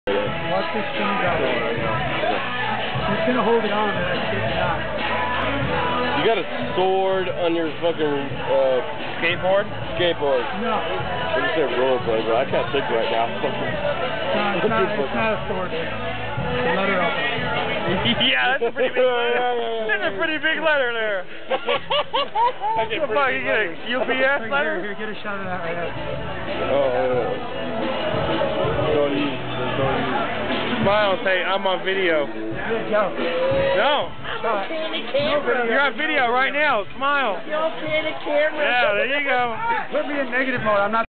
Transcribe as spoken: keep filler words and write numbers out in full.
Watch this thing go. I'm just gonna hold it on and I get it out. You got a sword on your fucking uh, skateboard? No. Skateboard. I just said rollerblade, but I can't think right now. No, it's not, it's not a sword. It's a letter up there. Yeah, that's a pretty big letter. That's a pretty big letter there. What the fuck, you get a U P S letter? Here, here, get a shot of that right there. Oh, yeah. Don't use. Don't use. Smile and say, I'm on video. Good job. No. Shot. No video. You're on video right now. Smile. You're okay in the camera. Yeah, there you go. Put me in negative mode. I'm not